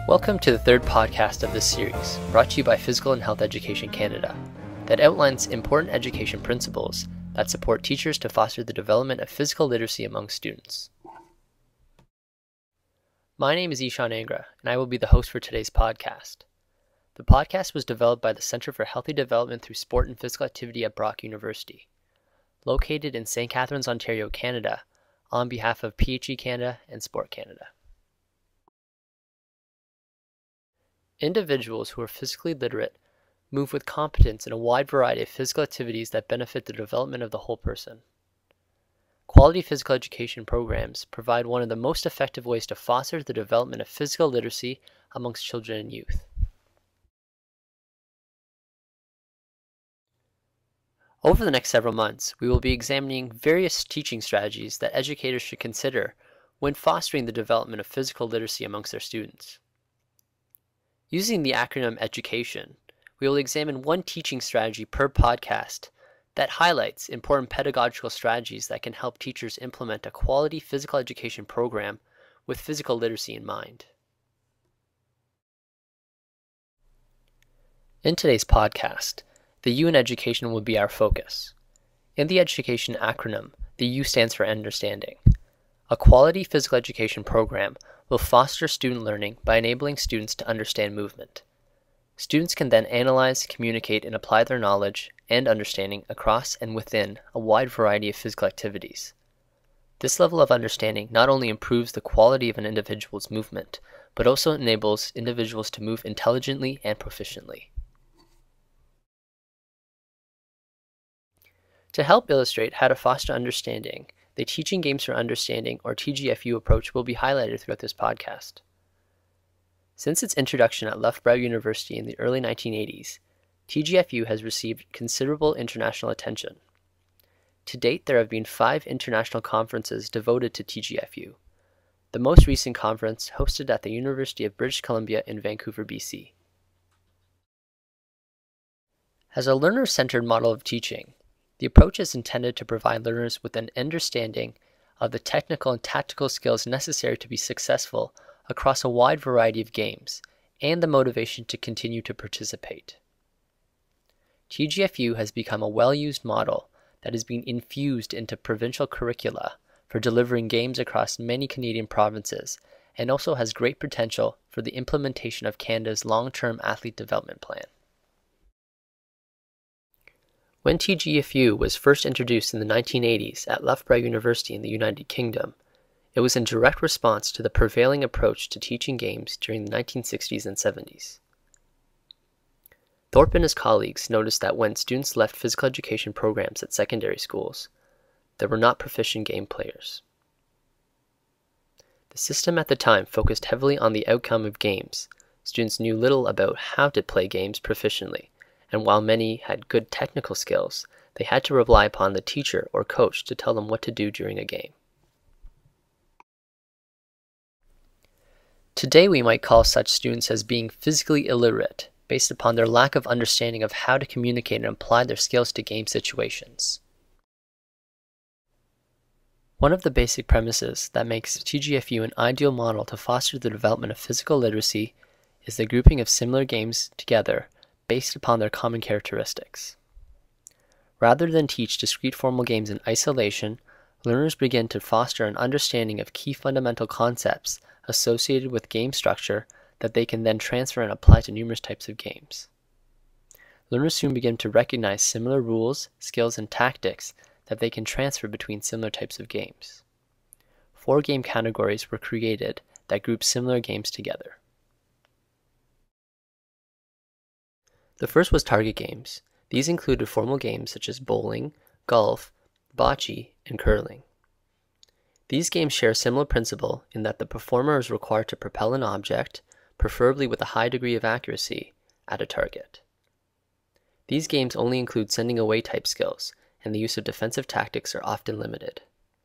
Welcome to the third podcast of this series, brought to you by Physical and Health Education Canada, that outlines important education principles that support teachers to foster the development of physical literacy among students. My name is Ishan Angra, and I will be the host for today's podcast. The podcast was developed by the Centre for Healthy Development through Sport and Physical Activity at Brock University, located in St. Catharines, Ontario, Canada, on behalf of PHE Canada and Sport Canada. Individuals who are physically literate move with competence in a wide variety of physical activities that benefit the development of the whole person. Quality physical education programs provide one of the most effective ways to foster the development of physical literacy amongst children and youth. Over the next several months, we will be examining various teaching strategies that educators should consider when fostering the development of physical literacy amongst their students. Using the acronym EDUCATION, we will examine one teaching strategy per podcast that highlights important pedagogical strategies that can help teachers implement a quality physical education program with physical literacy in mind. In today's podcast, the U in education will be our focus. In the education acronym, the U stands for understanding. A quality physical education program will foster student learning by enabling students to understand movement. Students can then analyze, communicate, and apply their knowledge and understanding across and within a wide variety of physical activities. This level of understanding not only improves the quality of an individual's movement, but also enables individuals to move intelligently and proficiently. To help illustrate how to foster understanding, the Teaching Games for Understanding, or TGfU approach, will be highlighted throughout this podcast. Since its introduction at Loughborough University in the early 1980s, TGfU has received considerable international attention. To date, there have been 5 international conferences devoted to TGfU, the most recent conference hosted at the University of British Columbia in Vancouver, BC. As a learner-centered model of teaching, the approach is intended to provide learners with an understanding of the technical and tactical skills necessary to be successful across a wide variety of games, and the motivation to continue to participate. TGfU has become a well-used model that has been infused into provincial curricula for delivering games across many Canadian provinces, and also has great potential for the implementation of Canada's long-term athlete development plan. When TGfU was first introduced in the 1980s at Loughborough University in the United Kingdom, it was in direct response to the prevailing approach to teaching games during the 1960s and 70s. Thorpe and his colleagues noticed that when students left physical education programs at secondary schools, there were not proficient game players. The system at the time focused heavily on the outcome of games. Students knew little about how to play games proficiently, and while many had good technical skills, they had to rely upon the teacher or coach to tell them what to do during a game. Today we might call such students as being physically illiterate, based upon their lack of understanding of how to communicate and apply their skills to game situations. One of the basic premises that makes TGfU an ideal model to foster the development of physical literacy is the grouping of similar games together based upon their common characteristics. Rather than teach discrete formal games in isolation, learners begin to foster an understanding of key fundamental concepts associated with game structure that they can then transfer and apply to numerous types of games. Learners soon begin to recognize similar rules, skills, and tactics that they can transfer between similar types of games. 4 game categories were created that group similar games together. The first was target games. These included formal games such as bowling, golf, bocce, and curling. These games share a similar principle in that the performer is required to propel an object, preferably with a high degree of accuracy, at a target. These games only include sending away type skills, and the use of defensive tactics are often limited.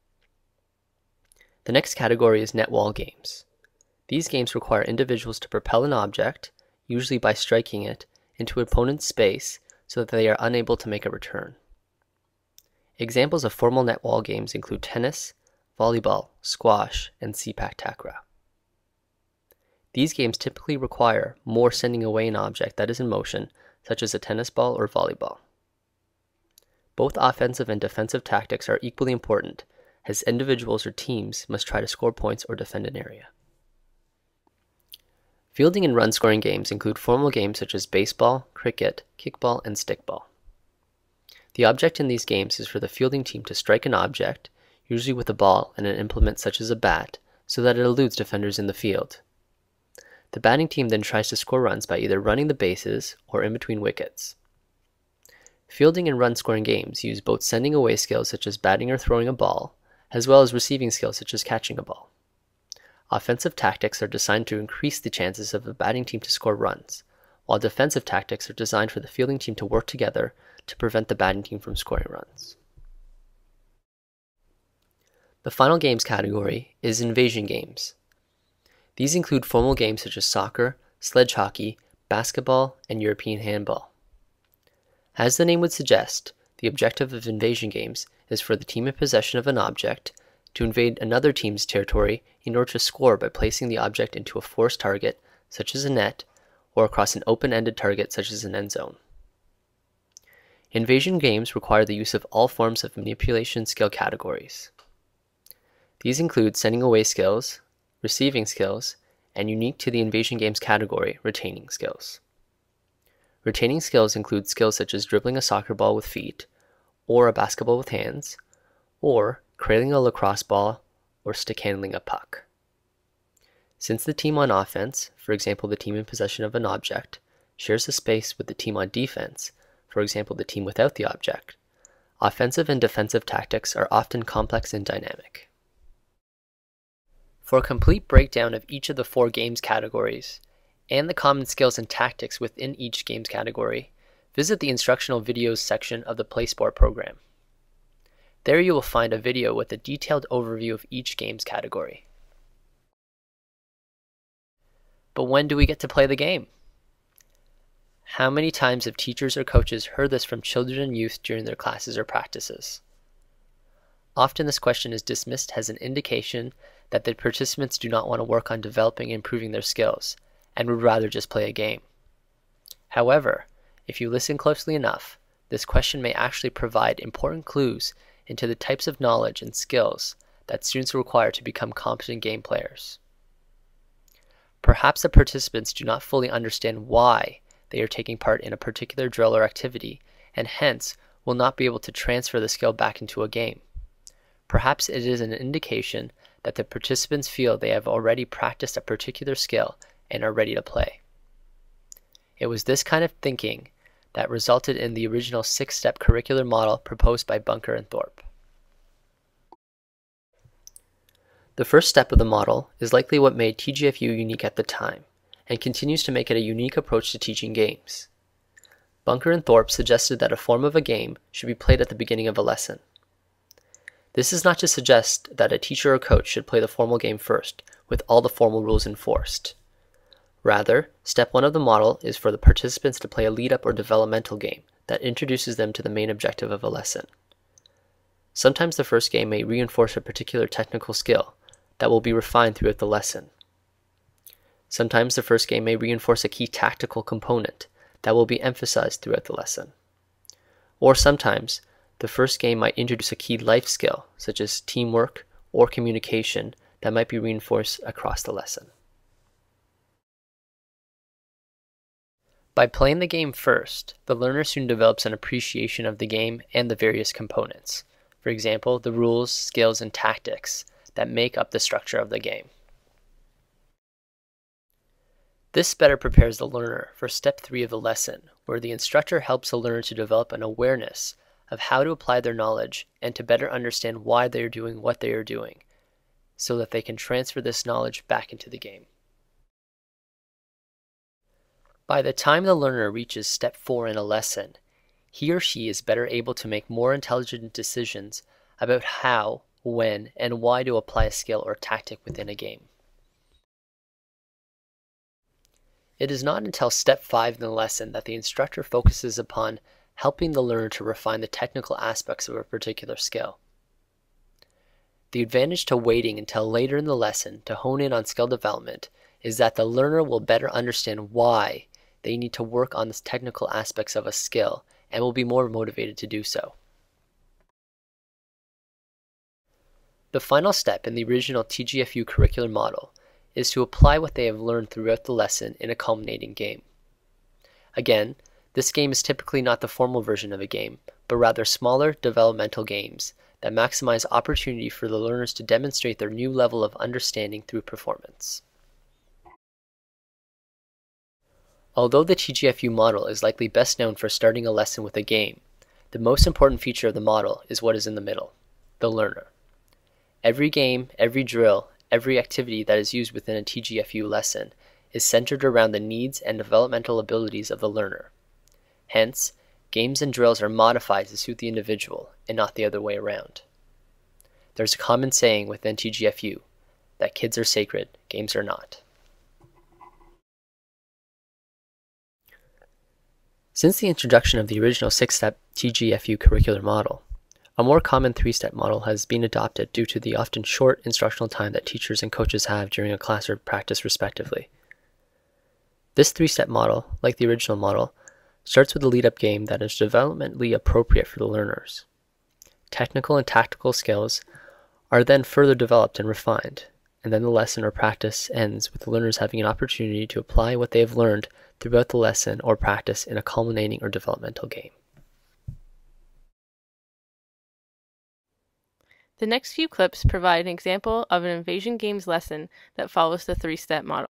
The next category is net wall games. These games require individuals to propel an object, usually by striking it, into opponent's space so that they are unable to make a return. Examples of formal net wall games include tennis, volleyball, squash, and sepak takraw. These games typically require more sending away an object that is in motion, such as a tennis ball or volleyball. Both offensive and defensive tactics are equally important, as individuals or teams must try to score points or defend an area. Fielding and run-scoring games include formal games such as baseball, cricket, kickball, and stickball. The object in these games is for the fielding team to strike an object, usually with a ball and an implement such as a bat, so that it eludes defenders in the field. The batting team then tries to score runs by either running the bases or in between wickets. Fielding and run-scoring games use both sending away skills such as batting or throwing a ball, as well as receiving skills such as catching a ball. Offensive tactics are designed to increase the chances of the batting team to score runs, while defensive tactics are designed for the fielding team to work together to prevent the batting team from scoring runs. The final games category is invasion games. These include formal games such as soccer, sledge hockey, basketball, and European handball. As the name would suggest, the objective of invasion games is for the team in possession of an object to invade another team's territory in order to score by placing the object into a forced target, such as a net, or across an open-ended target, such as an end zone. Invasion games require the use of all forms of manipulation skill categories. These include sending away skills, receiving skills, and unique to the invasion games category, retaining skills. Retaining skills include skills such as dribbling a soccer ball with feet, or a basketball with hands, or cradling a lacrosse ball, or stick handling a puck. Since the team on offense, for example the team in possession of an object, shares a space with the team on defense, for example the team without the object, offensive and defensive tactics are often complex and dynamic. For a complete breakdown of each of the 4 games categories, and the common skills and tactics within each games category, visit the instructional videos section of the PlaySport program. There you will find a video with a detailed overview of each games category. But when do we get to play the game? How many times have teachers or coaches heard this from children and youth during their classes or practices? Often this question is dismissed as an indication that the participants do not want to work on developing and improving their skills, and would rather just play a game. However, if you listen closely enough, this question may actually provide important clues into the types of knowledge and skills that students require to become competent game players. Perhaps the participants do not fully understand why they are taking part in a particular drill or activity, and hence will not be able to transfer the skill back into a game. Perhaps it is an indication that the participants feel they have already practiced a particular skill and are ready to play. It was this kind of thinking that resulted in the original 6-step curricular model proposed by Bunker and Thorpe. The first step of the model is likely what made TGfU unique at the time, and continues to make it a unique approach to teaching games. Bunker and Thorpe suggested that a form of a game should be played at the beginning of a lesson. This is not to suggest that a teacher or coach should play the formal game first, with all the formal rules enforced. Rather, step 1 of the model is for the participants to play a lead-up or developmental game that introduces them to the main objective of a lesson. Sometimes the first game may reinforce a particular technical skill that will be refined throughout the lesson. Sometimes the first game may reinforce a key tactical component that will be emphasized throughout the lesson. Or sometimes, the first game might introduce a key life skill, such as teamwork or communication, that might be reinforced across the lesson. By playing the game first, the learner soon develops an appreciation of the game and the various components. For example, the rules, skills, and tactics that make up the structure of the game. This better prepares the learner for step 3 of the lesson, where the instructor helps the learner to develop an awareness of how to apply their knowledge and to better understand why they are doing what they are doing, so that they can transfer this knowledge back into the game. By the time the learner reaches step 4 in a lesson, he or she is better able to make more intelligent decisions about how, when, and why to apply a skill or tactic within a game. It is not until step 5 in the lesson that the instructor focuses upon helping the learner to refine the technical aspects of a particular skill. The advantage to waiting until later in the lesson to hone in on skill development is that the learner will better understand why they need to work on the technical aspects of a skill and will be more motivated to do so. The final step in the original TGfU curricular model is to apply what they have learned throughout the lesson in a culminating game. Again, this game is typically not the formal version of a game, but rather smaller developmental games that maximize opportunity for the learners to demonstrate their new level of understanding through performance. Although the TGfU model is likely best known for starting a lesson with a game, the most important feature of the model is what is in the middle, the learner. Every game, every drill, every activity that is used within a TGfU lesson is centered around the needs and developmental abilities of the learner. Hence, games and drills are modified to suit the individual and not the other way around. There's a common saying within TGfU that kids are sacred, games are not. Since the introduction of the original 6-step TGfU curricular model, a more common 3-step model has been adopted due to the often short instructional time that teachers and coaches have during a class or practice respectively. This 3-step model, like the original model, starts with a lead-up game that is developmentally appropriate for the learners. Technical and tactical skills are then further developed and refined, and then the lesson or practice ends with the learners having an opportunity to apply what they have learned throughout the lesson or practice in a culminating or developmental game. The next few clips provide an example of an Invasion Games lesson that follows the 3-step model.